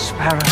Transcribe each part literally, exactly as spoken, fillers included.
Sparrow.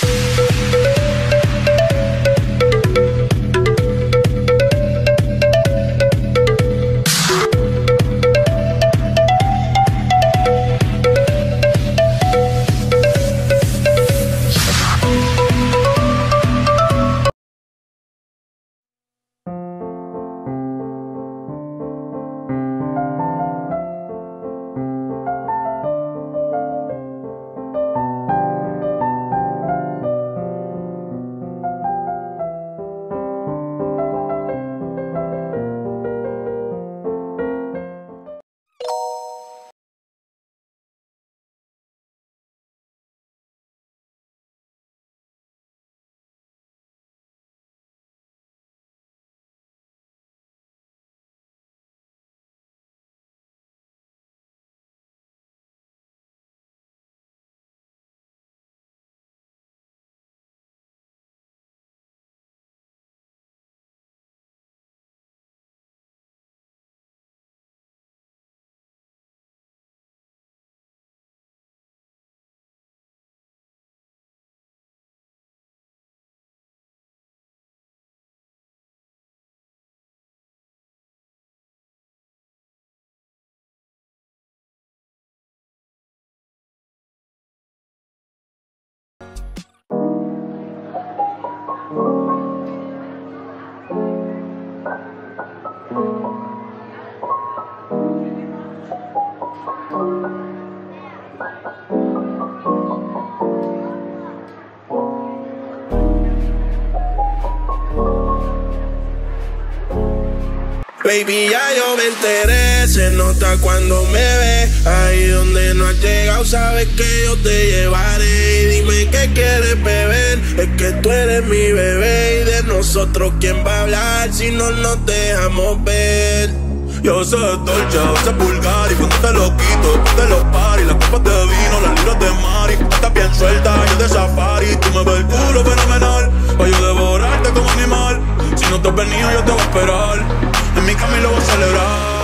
Baby, ya yo me enteré, se nota cuando me ve. Ahí donde no has llegado, sabes que yo te llevaré. Y dime qué quieres beber, es que tú eres mi bebé. Y de nosotros, ¿quién va a hablar si no nos dejamos ver? Yo sé dolce, a veces vulgar. Y cuando te lo quito, te lo pari. Las copas de vino, las libras de mari. Estás bien suelta, yo de safari. Tú me ves el culo fenomenal, pa' yo devorarte como animal. Si no te has venido, yo te voy a esperar. En mi cama y lo voy a celebrar.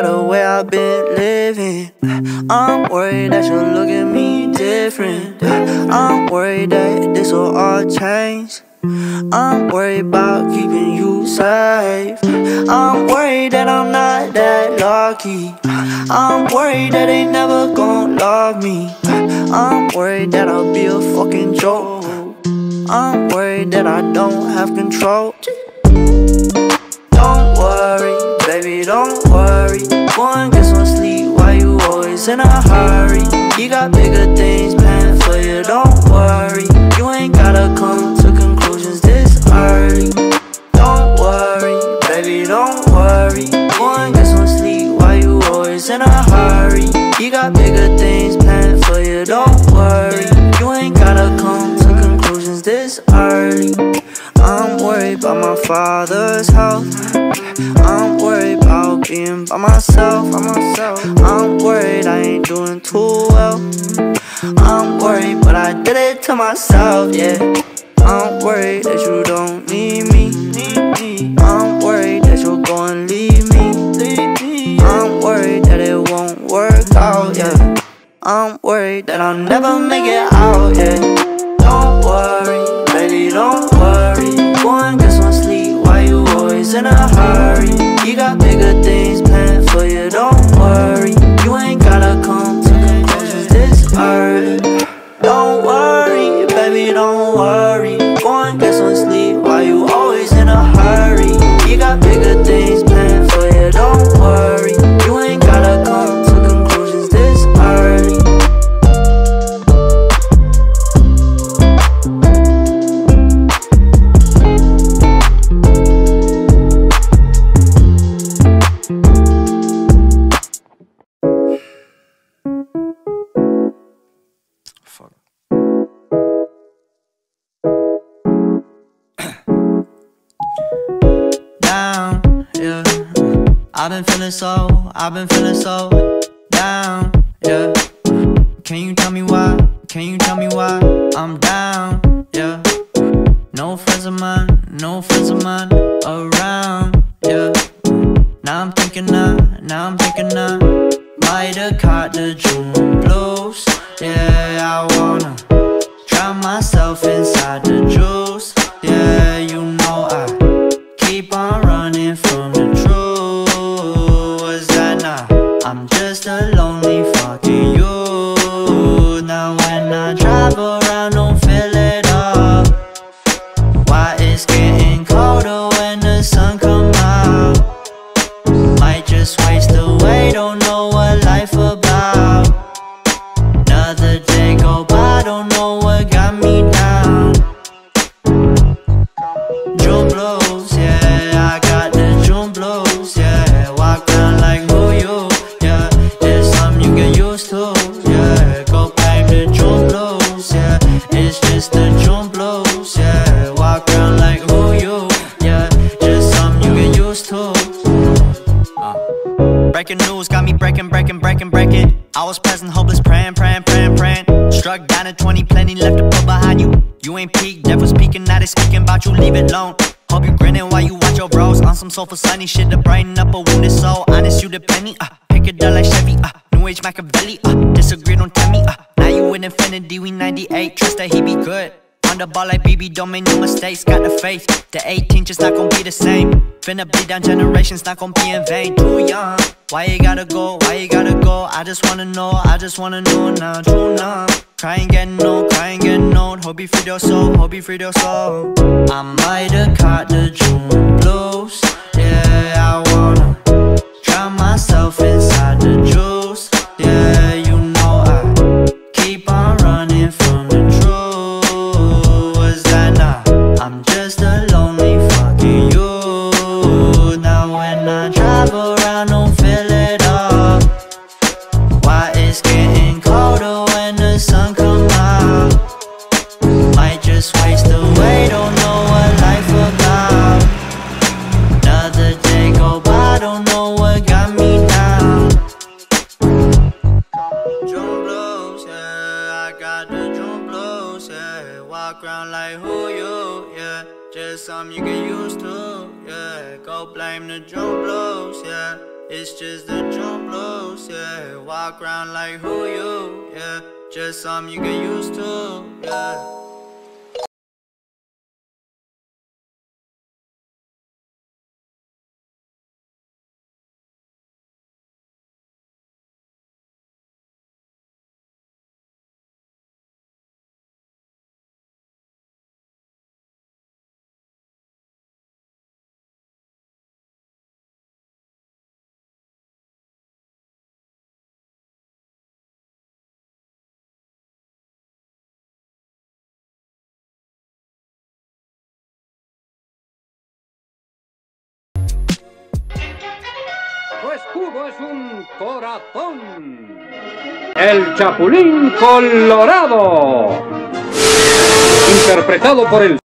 about the way I've been living. I'm worried that you'll look at me different. I'm worried that this will all change. I'm worried about keeping you safe. I'm worried that I'm not that lucky. I'm worried that they never gon' love me. I'm worried that I'll be a fucking joke. I'm worried that I don't have control. Don't worry, baby, don't worry. Go and get some sleep, why you always in a hurry? You got bigger things planned for you, don't worry. You ain't gotta come to conclusions this early. Don't worry, baby, don't worry. Go and get some sleep, why you always in a hurry? You got bigger things planned for you, don't worry. You ain't gotta come to conclusions this early. I'm worried about my father's health. I'm worried about being by myself. I'm worried I ain't doing too well. I'm worried, but I did it to myself, yeah. I'm worried that you don't need me. I'm worried that you'll go and leave me. I'm worried that it won't work out, yeah. I'm worried that I'll never make it out, yeah. Don't worry, baby, don't worry. Go and get some sleep, why you always in a hurry? You got bigger things planned for you, don't worry. You ain't gotta come to conclusions this early. Don't worry, baby, don't worry. Go and get some sleep, why you always in a hurry? You got bigger things planned for you, don't worry. You ain't gotta come to conclusions this early. I've been feeling so, I've been feeling so down, yeah. Can you tell me why, can you tell me why I'm down, yeah. No friends of mine, no friends of mine around, yeah. Now I'm thinking I, now I'm thinking I might have caught the June blues. Yeah, I wanna drown myself inside the juice. Yeah, you know I keep on running from the truth. I'm just a lonely fucking you. Now when I drive around, don't feel it up. Why it's getting colder when the sun come out? Might just waste away, don't know what life about. Another day go by, don't know what got me down. June blues, yeah, I got the June blues, yeah. Walk around like who you? Yeah, go back to June blues, yeah. It's just the June blues, yeah. Walk around like who you, yeah. Just something you get used to. uh. Breaking news got me breaking, breaking, breaking, breaking. I was present, hopeless, praying, praying, praying, praying. Struck down at twenty, plenty left to put behind you. You ain't peaked, never speaking, now they speaking about you, leave it alone. Hope you grinning while you watch your bros on some soulful sunny shit to brighten up a wounded soul. Honest, you the penny, uh, pick it up like Chevy, uh. New age Machiavelli, uh, disagree, don't tell me, uh. Now you in infinity, we ninety-eight, trust that he be good. On the ball like B B, don't make no mistakes, got the faith. The eighteen just not gon' be the same. Finna bleed down generations, not gon' be in vain. Too young, why you gotta go, why you gotta go? I just wanna know, I just wanna know now. True numb, crying getting old, crying getting old. Hope you free your soul, hope you free your soul. I might have caught the June blues. Yeah, I wanna drown myself inside the juice. Yeah, you know I keep on running from the truth. Was that not? I'm just a lonely fucking you. Now when I drive around, don't feel it up. Why it's getting colder when the sun come out? Might just waste away, don't know what life about. Another day go by, don't know what got me down. June blues, yeah, I got the June blues, yeah. Walk around like who you, yeah. Just something you get used to, yeah. Go blame the June blues, yeah. It's just the drum blues, yeah. Walk around like who you, yeah. Just something you get used to, yeah. Su escudo es un corazón. El Chapulín Colorado. Interpretado por el